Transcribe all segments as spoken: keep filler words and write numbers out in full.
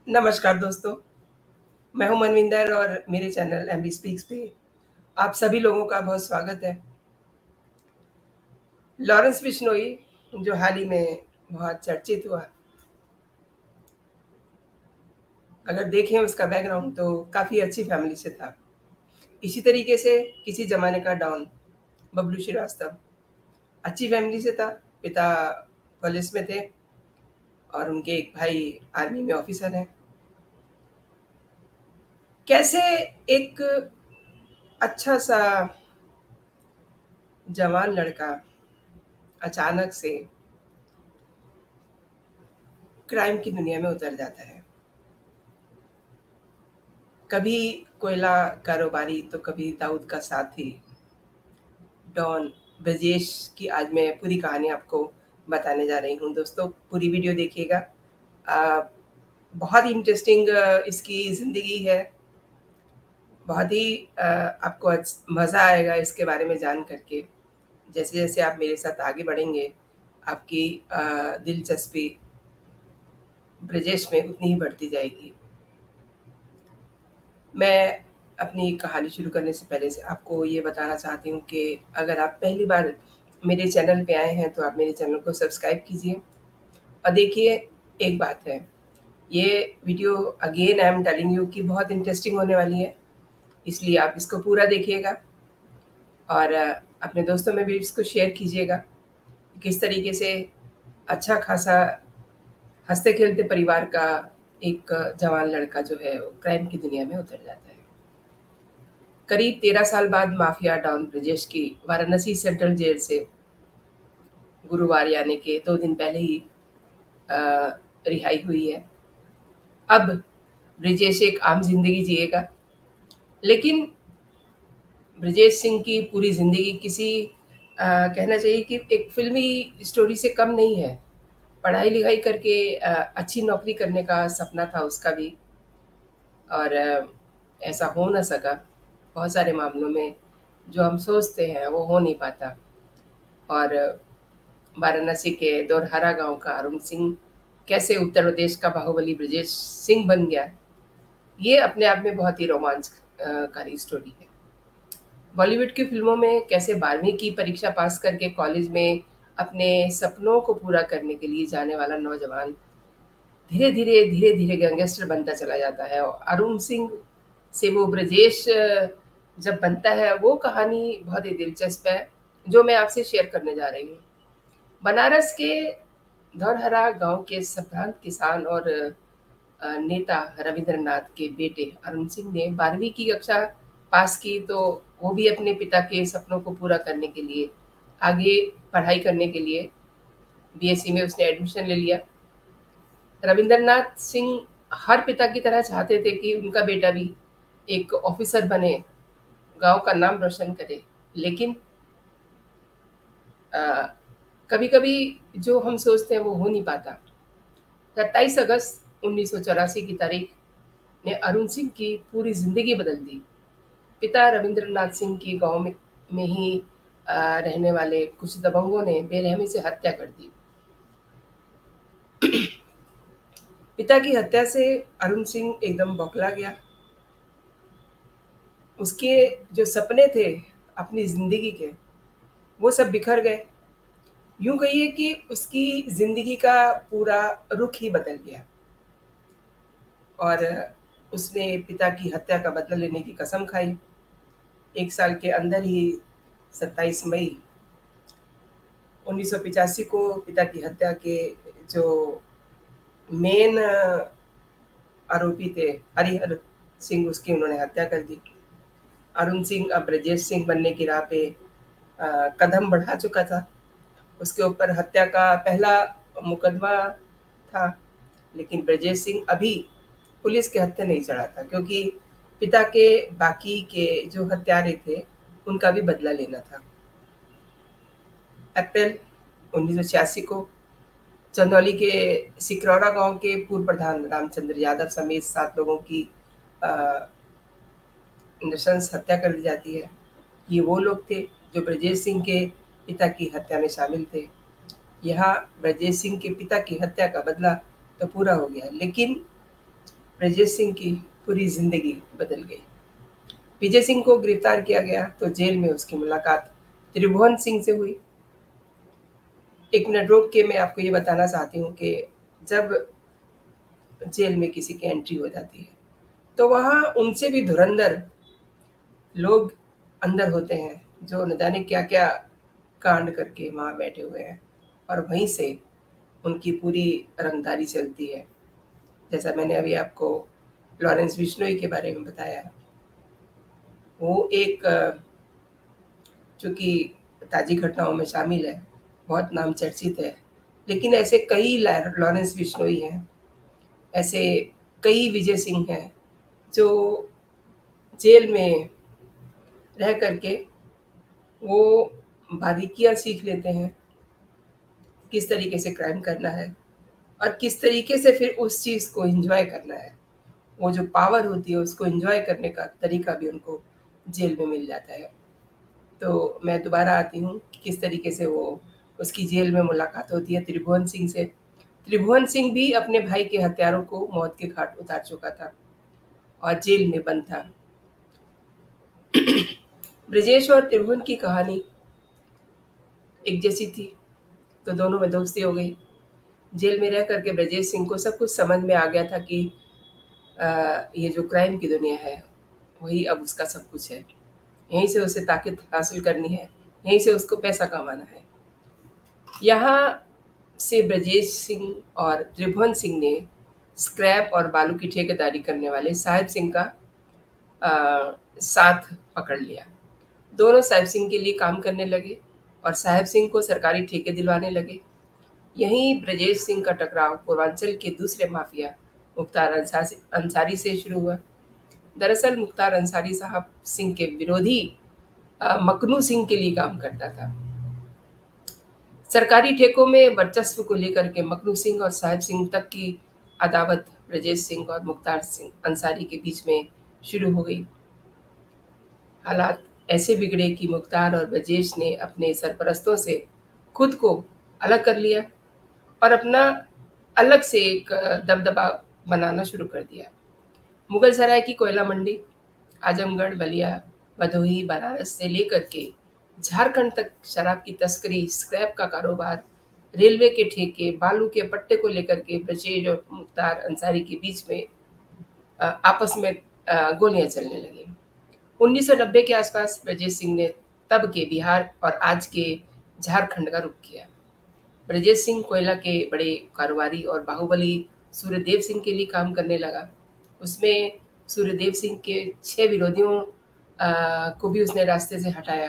नमस्कार दोस्तों, मैं हूं मनविंदर और मेरे चैनल एमबी स्पीक्स पे आप सभी लोगों का बहुत स्वागत है। लॉरेंस बिश्नोई जो हाल ही में बहुत चर्चित हुआ, अगर देखें उसका बैकग्राउंड तो काफ़ी अच्छी फैमिली से था। इसी तरीके से किसी ज़माने का डॉन बबलू श्रीवास्तव अच्छी फैमिली से था। पिता पुलिस में थे और उनके एक भाई आर्मी में ऑफिसर हैं। कैसे एक अच्छा सा जवान लड़का अचानक से क्राइम की दुनिया में उतर जाता है। कभी कोयला कारोबारी तो कभी दाऊद का साथी डॉन ब्रजेश की आज मैं पूरी कहानी आपको बताने जा रही हूँ। दोस्तों पूरी वीडियो देखिएगा, बहुत ही इंटरेस्टिंग इसकी ज़िंदगी है। बहुत ही आ, आपको मज़ा आएगा इसके बारे में जान करके। जैसे जैसे आप मेरे साथ आगे बढ़ेंगे आपकी आ, दिलचस्पी ब्रजेश में उतनी ही बढ़ती जाएगी। मैं अपनी कहानी शुरू करने से पहले से आपको ये बताना चाहती हूँ कि अगर आप पहली बार मेरे चैनल पे आए हैं तो आप मेरे चैनल को सब्सक्राइब कीजिए। और देखिए, एक बात है, ये video again I am telling you कि बहुत इंटरेस्टिंग होने वाली है, इसलिए आप इसको पूरा देखिएगा और अपने दोस्तों में भी इसको शेयर कीजिएगा। किस तरीके से अच्छा खासा हंसते खेलते परिवार का एक जवान लड़का जो है वो क्राइम की दुनिया में उतर जाता है। करीब तेरह साल बाद माफिया डॉन ब्रजेश की वाराणसी सेंट्रल जेल से गुरुवार यानी के दो दिन पहले ही रिहाई हुई है। अब ब्रजेश एक आम जिंदगी जिएगा, लेकिन ब्रजेश सिंह की पूरी जिंदगी किसी आ, कहना चाहिए कि एक फिल्मी स्टोरी से कम नहीं है। पढ़ाई लिखाई करके आ, अच्छी नौकरी करने का सपना था उसका भी, और आ, ऐसा हो ना सका। बहुत सारे मामलों में जो हम सोचते हैं वो हो नहीं पाता। और वाराणसी के दोरहरा गांव का अरुण सिंह कैसे उत्तर प्रदेश का बाहुबली ब्रजेश सिंह बन गया, ये अपने आप में बहुत ही रोमांचकारी स्टोरी है। बॉलीवुड की फिल्मों में कैसे बारहवीं की परीक्षा पास करके कॉलेज में अपने सपनों को पूरा करने के लिए जाने वाला नौजवान धीरे धीरे धीरे धीरे गैंगस्टर बनता चला जाता है। और अरुण सिंह से वो ब्रजेश जब बनता है, वो कहानी बहुत ही दिलचस्प है जो मैं आपसे शेयर करने जा रही हूँ। बनारस के धौरहरा गांव के संभ्रांत किसान और नेता रविंद्रनाथ के बेटे अरुण सिंह ने बारहवीं की कक्षा पास की, तो वो भी अपने पिता के सपनों को पूरा करने के लिए आगे पढ़ाई करने के लिए बीएससी में उसने एडमिशन ले लिया। रविंद्रनाथ सिंह हर पिता की तरह चाहते थे कि उनका बेटा भी एक ऑफिसर बने, गांव का नाम रोशन करे, लेकिन कभी कभी जो हम सोचते हैं वो हो नहीं पाता। सत्ताईस अगस्त उन्नीस सौ चौरासी की तारीख ने अरुण सिंह की पूरी जिंदगी बदल दी। पिता रविंद्रनाथ सिंह की गांव में, में ही आ, रहने वाले कुछ दबंगों ने बेरहमी से हत्या कर दी। पिता की हत्या से अरुण सिंह एकदम बौखला गया। उसके जो सपने थे अपनी जिंदगी के, वो सब बिखर गए। यूं कहिए कि उसकी जिंदगी का पूरा रुख ही बदल गया और उसने पिता की हत्या का बदला लेने की कसम खाई। एक साल के अंदर ही सत्ताईस मई उन्नीस सौ पिचासी को पिता की हत्या के जो मेन आरोपी थे हरिहर सिंह, उसकी उन्होंने हत्या कर दी। अरुण सिंह अब ब्रजेश सिंह बनने की राह पे आ, कदम बढ़ा चुका था। उसके ऊपर हत्या का पहला मुकदमा था, लेकिन ब्रजेश सिंह अभी पुलिस के हत्थे नहीं चढ़ा था, क्योंकि पिता के बाकी के जो हत्यारे थे उनका भी बदला लेना था। अप्रैल उन्नीस सौ छियासी को चंदौली के सिकरौरा गांव के पूर्व प्रधान रामचंद्र यादव समेत सात लोगों की नृशंस हत्या कर दी जाती है। ये वो लोग थे जो ब्रजेश सिंह के पिता की हत्या में शामिल थे। यहाँ ब्रजेश सिंह के पिता की हत्या का बदला तो पूरा हो गया, लेकिन ब्रजेश सिंह की पूरी जिंदगी बदल गई। विजय सिंह को गिरफ्तार किया गया तो जेल में उसकी मुलाकात त्रिभुवन सिंह से हुई। एक मिनट रोक के मैं आपको ये बताना चाहती हूँ कि जब जेल में किसी की एंट्री हो जाती है तो वहाँ उनसे भी धुरंधर लोग अंदर होते हैं जो न जाने क्या क्या कांड करके वहाँ बैठे हुए हैं, और वहीं से उनकी पूरी रंगदारी चलती है। जैसा मैंने अभी आपको लॉरेंस बिश्नोई के बारे में बताया, वो एक चूँकि ताज़ी घटनाओं में शामिल है, बहुत नाम चर्चित है, लेकिन ऐसे कई लॉरेंस बिश्नोई हैं, ऐसे कई विजय सिंह हैं जो जेल में रह करके वो बारीकियाँ सीख लेते हैं, किस तरीके से क्राइम करना है और किस तरीके से फिर उस चीज़ को एंजॉय करना है। वो जो पावर होती है उसको एंजॉय करने का तरीका भी उनको जेल में मिल जाता है। तो मैं दोबारा आती हूँ कि किस तरीके से वो उसकी जेल में मुलाकात होती है त्रिभुवन सिंह से। त्रिभुवन सिंह भी अपने भाई के हत्यारों को मौत के घाट उतार चुका था और जेल में बंद था। ब्रजेश और त्रिभुवन की कहानी एक जैसी थी, तो दोनों में दोस्ती हो गई। जेल में रह करके ब्रजेश सिंह को सब कुछ समझ में आ गया था कि आ, ये जो क्राइम की दुनिया है वही अब उसका सब कुछ है, यहीं से उसे ताकत हासिल करनी है, यहीं से उसको पैसा कमाना है। यहाँ से ब्रजेश सिंह और त्रिभुवन सिंह ने स्क्रैप और बालू की ठेकेदारी करने वाले साहिब सिंह का आ, साथ पकड़ लिया। दोनों साहिब सिंह के लिए काम करने लगे और साहिब सिंह को सरकारी ठेके दिलवाने लगे। यहीं ब्रजेश सिंह का टकराव पूर्वांचल के दूसरे माफिया मुख्तार अंसारी से शुरू हुआ। दरअसल मुख्तार अंसारी साहब सिंह के विरोधी मकनू सिंह के लिए काम करता था। सरकारी ठेकों में वर्चस्व को लेकर के मकनू सिंह और साहिब सिंह तक की अदावत ब्रजेश सिंह और मुख्तार सिंह अंसारी के बीच में शुरू हो गई। हालात ऐसे बिगड़े कि मुख्तार और ब्रजेश ने अपने सरपरस्तों से खुद को अलग कर लिया और अपना अलग से एक दबदबा बनाना शुरू कर दिया। मुगल सराय की कोयला मंडी, आजमगढ़, बलिया, भदोही, बनारस से लेकर के झारखंड तक शराब की तस्करी, स्क्रैप का कारोबार, रेलवे के ठेके, बालू के पट्टे को लेकर के ब्रजेश और मुख्तार अंसारी के बीच में आपस में गोलियां चलने लगी। उन्नीस सौ नब्बे के आसपास ब्रजेश सिंह ने तब के बिहार और आज के झारखंड का रुख किया। ब्रजेश सिंह कोयला के बड़े कारोबारी और बाहुबली सूर्यदेव सिंह के लिए काम करने लगा। उसमें सूर्यदेव सिंह के छह विरोधियों आ, को भी उसने रास्ते से हटाया,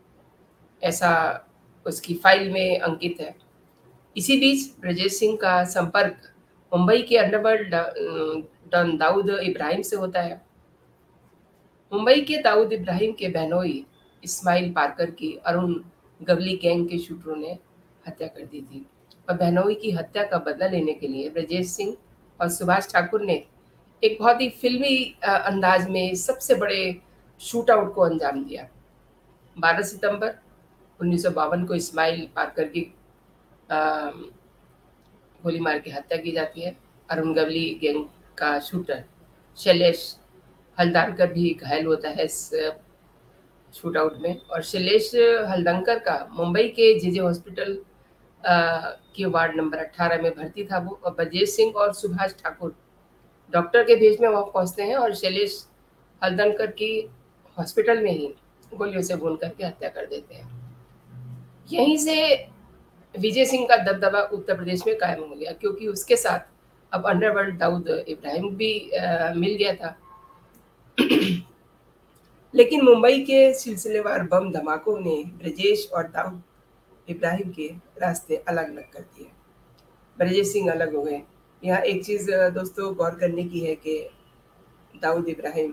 ऐसा उसकी फाइल में अंकित है। इसी बीच ब्रजेश सिंह का संपर्क मुंबई के अंडरवर्ल्ड डॉन दाऊद इब्राहिम से होता है। मुंबई के दाऊद इब्राहिम के बहनोई इस्माइल पारकर की अरुण गवली गैंग के शूटरों ने हत्या कर दी थी और बहनोई की हत्या का बदला लेने के लिए ब्रजेश सिंह और सुभाष ठाकुर ने एक बहुत ही फिल्मी अंदाज में सबसे बड़े शूट आउट को अंजाम दिया। बारह सितंबर उन्नीस सौ बावन को इस्माइल पारकर की गोली मार के हत्या की जाती है। अरुण गवली गैंग का शूटर शैलेश हल्दारकर भी घायल होता है इस शूट आउट में, और शैलेश हल्दंकर का मुंबई के जेजे हॉस्पिटल के वार्ड नंबर अठारह में भर्ती था वो, और ब्रजेश सिंह और सुभाष ठाकुर डॉक्टर के भेज में वहाँ पहुँचते हैं और शैलेश हल्दंकर की हॉस्पिटल में ही गोलियों से भून करके हत्या कर देते हैं। यहीं से विजय सिंह का दबदबा उत्तर प्रदेश में कायम हो गया, क्योंकि उसके साथ अब अंडरवर्ल्ड दाऊद इब्राहिम भी आ, मिल गया था। लेकिन मुंबई के सिलसिलेवार बम धमाकों ने ब्रजेश और दाऊद इब्राहिम के रास्ते अलग अलग कर दिए। ब्रजेश सिंह अलग हो गए। यहाँ एक चीज़ दोस्तों गौर करने की है कि दाऊद इब्राहिम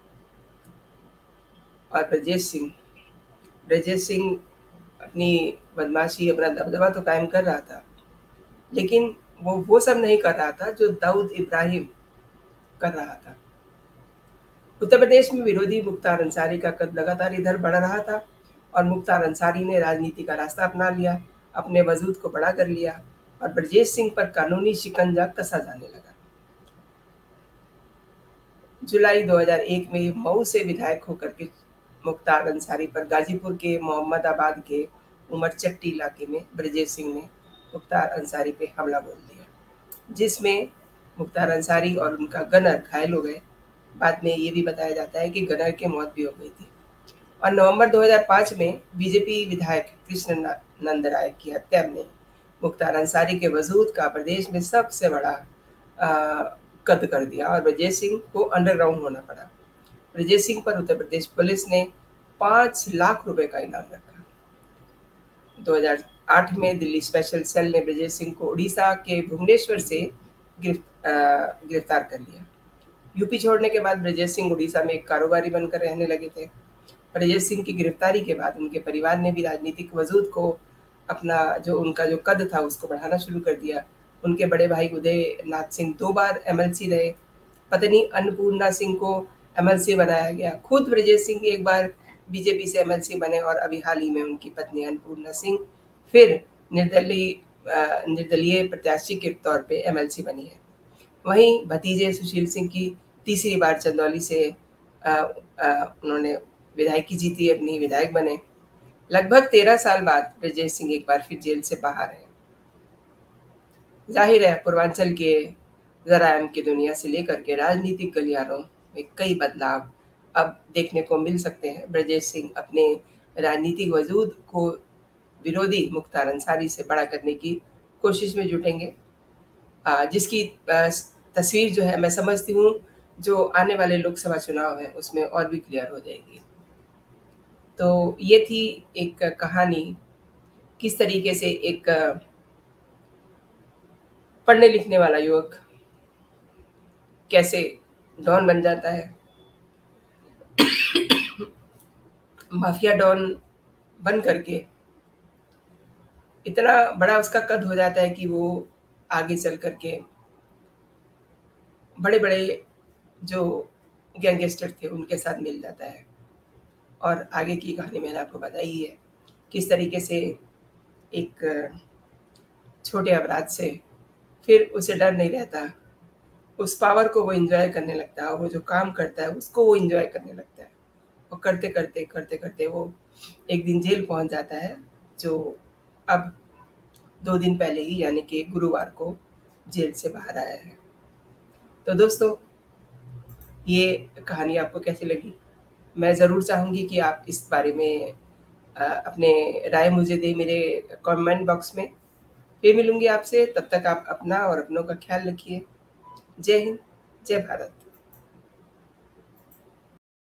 और ब्रजेश सिंह ब्रजेश सिंह अपनी बदमाशी, अपना दबदबा तो कायम कर रहा था, लेकिन वो वो सब नहीं कर रहा था जो दाऊद इब्राहिम कर रहा था। उत्तर प्रदेश में विरोधी मुख्तार अंसारी का कद लगातार इधर बढ़ रहा था और मुख्तार अंसारी ने राजनीति का रास्ता अपना लिया, अपने वजूद को बड़ा कर लिया और ब्रजेश सिंह पर कानूनी शिकंजा कसा जाने लगा। जुलाई दो हज़ार एक में मऊ से विधायक होकर के मुख्तार अंसारी पर गाजीपुर के मोहम्मदाबाद के उमरचट्टी इलाके में ब्रजेश सिंह ने मुख्तार अंसारी पे हमला बोल दिया, जिसमें मुख्तार अंसारी और उनका गनर घायल हो गए। बाद में ये भी बताया जाता है कि गनर की मौत भी हो गई थी। और नवंबर दो हज़ार पाँच में बीजेपी विधायक कृष्ण नंद राय की हत्या में मुख्तार अंसारी के वजूद का प्रदेश में सबसे बड़ा आ, कद कर दिया और ब्रजेश सिंह को अंडरग्राउंड होना पड़ा। ब्रजेश सिंह पर उत्तर प्रदेश पुलिस ने पाँच लाख रुपए का इनाम रखा। दो हज़ार आठ में दिल्ली स्पेशल सेल ने ब्रजेश सिंह को उड़ीसा के भुवनेश्वर से गिरफ्तार कर लिया। यूपी छोड़ने के बाद ब्रजेश सिंह उड़ीसा में एक कारोबारी बनकर रहने लगे थे। ब्रजेश सिंह की गिरफ्तारी के बाद उनके परिवार ने भी राजनीतिक वजूद को अपना जो उनका जो कद था उसको बढ़ाना शुरू कर दिया। उनके बड़े भाई उदय नाथ सिंह दो बार एमएलसी रहे। पत्नी अन्नपूर्णा सिंह को एमएलसी बनाया गया। खुद ब्रजेश सिंह एक बार बीजेपी से एमएलसी बने और अभी हाल ही में उनकी पत्नी अन्नपूर्णा सिंह फिर निर्दलीय निर्दलीय प्रत्याशी के तौर पे एमएलसी बनी है। वहीं भतीजे सुशील सिंह की तीसरी बार चंदौली से आ, आ, उन्होंने विधायकी जीती, अपनी विधायक बने। लगभग तेरह साल बाद ब्रजेश सिंह एक बार फिर जेल से बाहर है। जाहिर है पूर्वांचल के जरायम की दुनिया से लेकर के राजनीतिक गलियारों में कई बदलाव अब देखने को मिल सकते हैं। ब्रजेश सिंह अपने राजनीतिक वजूद को विरोधी मुख्तार अंसारी से बड़ा करने की कोशिश में जुटेंगे, जिसकी तस्वीर जो है मैं समझती हूँ जो आने वाले लोकसभा चुनाव है उसमें और भी क्लियर हो जाएगी। तो ये थी एक कहानी, किस तरीके से एक पढ़ने लिखने वाला युवक कैसे डॉन बन जाता है, माफिया डॉन बन करके इतना बड़ा उसका कद हो जाता है कि वो आगे चल करके बड़े बड़े जो गैंगस्टर थे उनके साथ मिल जाता है। और आगे की कहानी मैंने आपको बताई है, किस तरीके से एक छोटे अपराध से फिर उसे डर नहीं रहता, उस पावर को वो एंजॉय करने लगता है और वो जो काम करता है उसको वो एंजॉय करने लगता है। और करते करते करते करते वो एक दिन जेल पहुंच जाता है, जो अब दो दिन पहले ही यानी कि गुरुवार को जेल से बाहर आया है। तो दोस्तों ये कहानी आपको कैसी लगी? मैं ज़रूर चाहूँगी कि आप इस बारे में अपने राय मुझे दें मेरे कमेंट बॉक्स में। फिर मिलूंगी आपसे, तब तक आप अपना और अपनों का ख्याल रखिए। जय हिंद, जय भारत।